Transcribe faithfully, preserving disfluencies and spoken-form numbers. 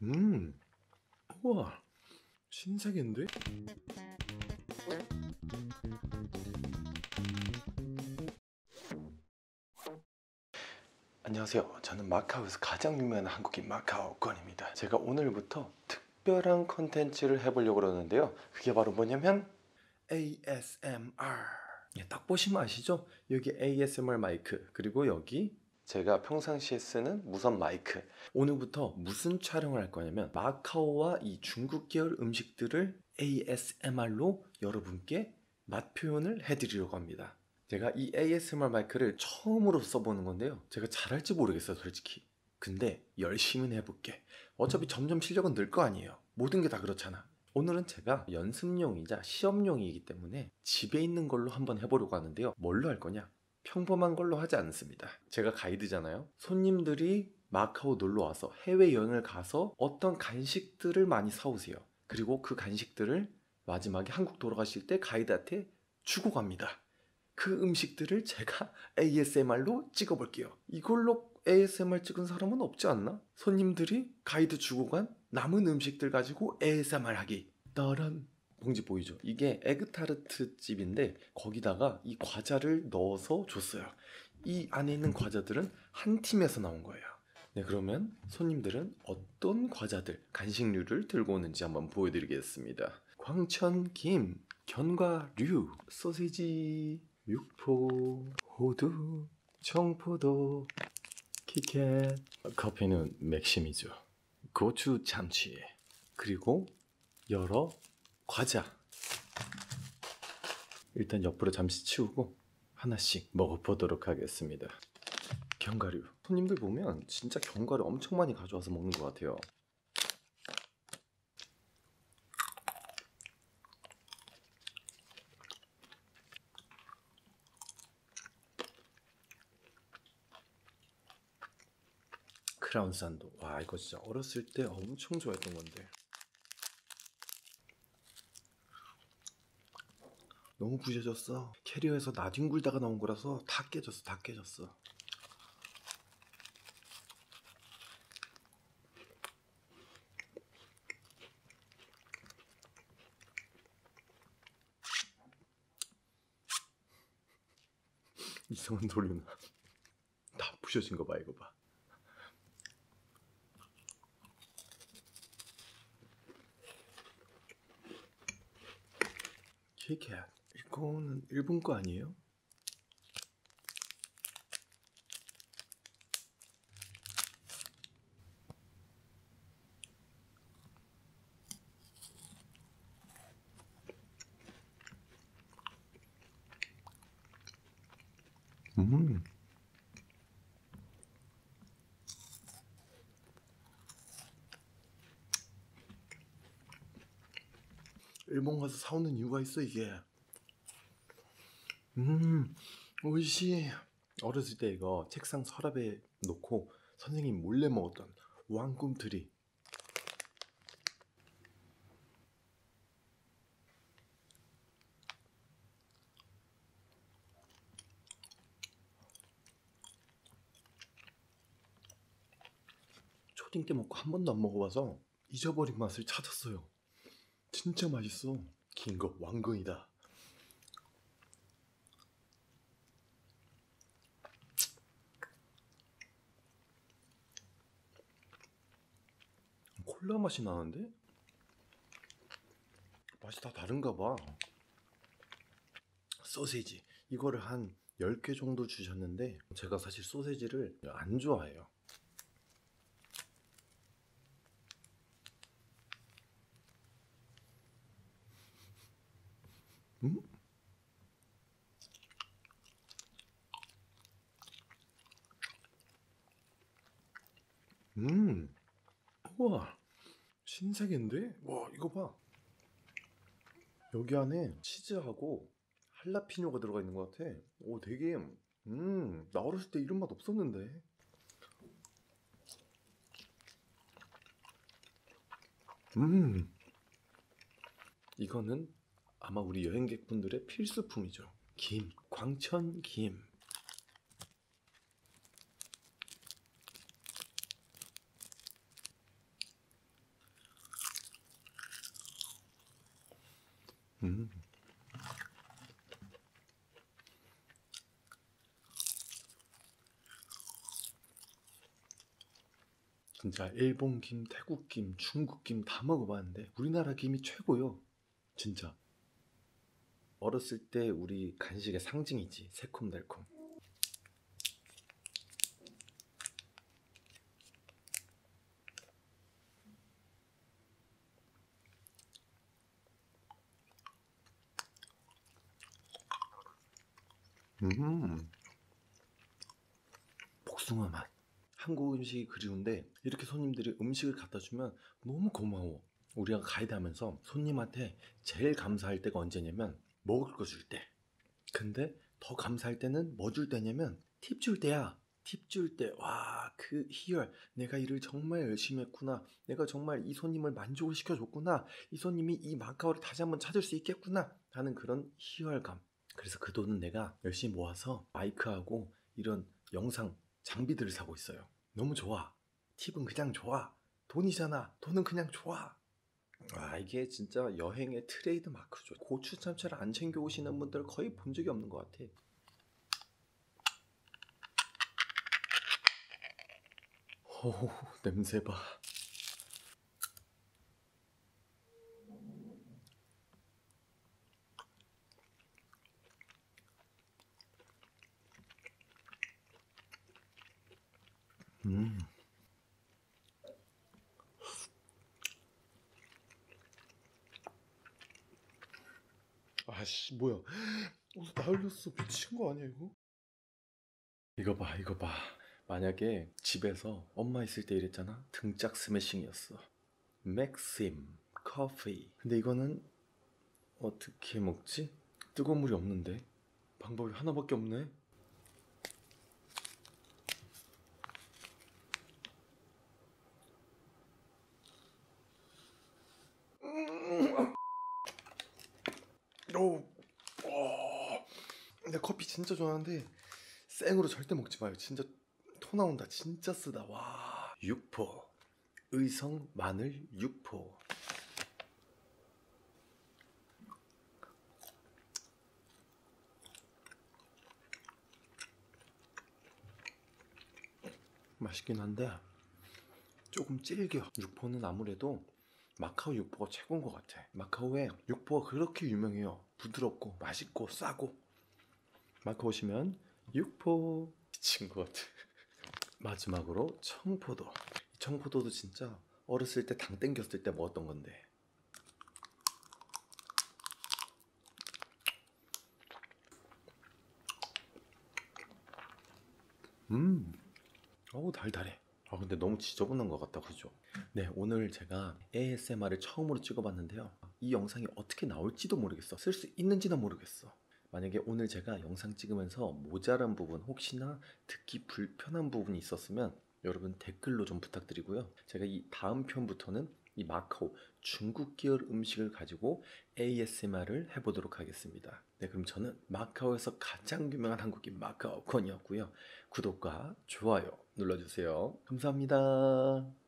음, 우와, 신세계인데? 안녕하세요. 저는 마카오에서 가장 유명한 한국인 마카오권입니다. 제가 오늘부터 특별한 컨텐츠를 해보려고 그러는데요. 그게 바로 뭐냐면 에이에스엠알. 예, 딱 보시면 아시죠? 여기 에이에스엠알 마이크, 그리고 여기 제가 평상시에 쓰는 무선 마이크. 오늘부터 무슨 촬영을 할 거냐면 마카오와 이 중국 계열 음식들을 에이에스엠알로 여러분께 맛 표현을 해드리려고 합니다. 제가 이 에이에스엠알 마이크를 처음으로 써보는 건데요. 제가 잘할지 모르겠어요, 솔직히. 근데 열심히 해볼게. 어차피 점점 실력은 늘 거 아니에요. 모든 게 다 그렇잖아. 오늘은 제가 연습용이자 시험용이기 때문에 집에 있는 걸로 한번 해보려고 하는데요. 뭘로 할 거냐? 평범한 걸로 하지 않습니다. 제가 가이드잖아요. 손님들이 마카오 놀러 와서 해외여행을 가서 어떤 간식들을 많이 사오세요. 그리고 그 간식들을 마지막에 한국 돌아가실 때 가이드한테 주고 갑니다. 그 음식들을 제가 에이에스엠알로 찍어볼게요. 이걸로 에이에스엠알 찍은 사람은 없지 않나? 손님들이 가이드 주고 간 남은 음식들 가지고 에이에스엠알 하기. 따란 봉지 보이죠? 이게 에그타르트 집인데 거기다가 이 과자를 넣어서 줬어요. 이 안에 있는 과자들은 한 팀에서 나온 거예요. 네, 그러면 손님들은 어떤 과자들, 간식류를 들고 오는지 한번 보여드리겠습니다. 광천김, 견과류, 소시지, 육포, 호두, 청포도, 키캣, 커피는 맥심이죠. 고추 참치, 그리고 여러 과자. 일단 옆으로 잠시 치우고 하나씩 먹어보도록 하겠습니다. 견과류. 손님들 보면 진짜 견과류 엄청 많이 가져와서 먹는 것 같아요. 크라운산도. 와, 이거 진짜 어렸을 때 엄청 좋아했던 건데. 너무 부셔졌어. 캐리어에서 나뒹 굴다가 나온 거라서 다 깨졌어. 다 깨졌어. 이상한 소리나. 다 부셔진 거 봐, 이거 봐. 키캣. 이거는 일본 거 아니에요? 음. 일본 가서 사오는 이유가 있어, 이게. 음, 오이시. 어렸을 때 이거 책상 서랍에 놓고 선생님 몰래 먹었던 왕꿈틀이. 초딩 때 먹고 한 번도 안 먹어봐서 잊어버린 맛을 찾았어요. 진짜 맛있어. 긴 거 왕건이다. 콜라 맛이 나는데? 맛이 다 다른가 봐. 소세지. 이거를 한 열 개 정도 주셨는데 제가 사실 소세지를 안 좋아해요. 음? 음. 우와. 신세계인데? 와, 이거 봐. 여기 안에 치즈하고 할라피뇨가 들어가 있는 것 같아. 오, 되게 음, 나 어렸을 때 이런 맛 없었는데. 음, 이거는 아마 우리 여행객분들의 필수품이죠. 김, 광천김. 음. 진짜 일본 김, 태국 김, 중국 김 다 먹어봤는데 우리나라 김이 최고요. 진짜. 어렸을 때 우리 간식의 상징이지. 새콤달콤. 음. 복숭아 맛. 한국 음식이 그리운데 이렇게 손님들이 음식을 갖다 주면 너무 고마워. 우리가 가이드 하면서 손님한테 제일 감사할 때가 언제냐면 먹을 거 줄 때. 근데 더 감사할 때는 뭐 줄 때냐면 팁 줄 때야. 팁 줄 때, 와, 그 희열. 내가 일을 정말 열심히 했구나. 내가 정말 이 손님을 만족을 시켜줬구나. 이 손님이 이 마카오를 다시 한번 찾을 수 있겠구나 하는 그런 희열감. 그래서 그 돈은 내가 열심히 모아서 마이크하고 이런 영상 장비들을 사고 있어요. 너무 좋아. 팁은 그냥 좋아. 돈이잖아. 돈은 그냥 좋아. 아, 이게 진짜 여행의 트레이드 마크죠. 고추 참치를 안 챙겨 오시는 분들 거의 본 적이 없는 것 같아. 오, 냄새 봐. 음. 아씨, 뭐야. 어, 나 흘렸어. 미친 거 아니야 이거? 이거 봐, 이거 봐. 만약에 집에서 엄마 있을 때 이랬잖아. 등짝 스매싱이었어. 맥심 커피. 근데 이거는 어떻게 먹지? 뜨거운 물이 없는데. 방법이 하나밖에 없네. 오, 어. 근데 커피 진짜 좋아하는데 생으로 절대 먹지 마요. 진짜 토 나온다. 진짜 쓰다. 와. 육포. 의성 마늘 육포. 맛있긴 한데 조금 질겨. 육포는 아무래도 마카오 육포가 최고인 것 같아. 마카오에 육포가 그렇게 유명해요. 부드럽고 맛있고 싸고. 마카오 오시면 육포 미친 것 같아. 마지막으로 청포도. 청포도도 진짜 어렸을 때 당 땡겼을 때 먹었던 건데. 음, 어우 달달해. 아 근데 너무 지저분한 것 같다, 그죠? 네, 오늘 제가 에이에스엠알을 처음으로 찍어봤는데요. 이 영상이 어떻게 나올지도 모르겠어. 쓸 수 있는지도 모르겠어. 만약에 오늘 제가 영상 찍으면서 모자란 부분, 혹시나 듣기 불편한 부분이 있었으면 여러분 댓글로 좀 부탁드리고요. 제가 이 다음 편부터는 이 마카오 중국 계열 음식을 가지고 에이에스엠알을 해보도록 하겠습니다. 네, 그럼 저는 마카오에서 가장 유명한 한국인 마카오콘이었고요. 구독과 좋아요 눌러주세요. 감사합니다.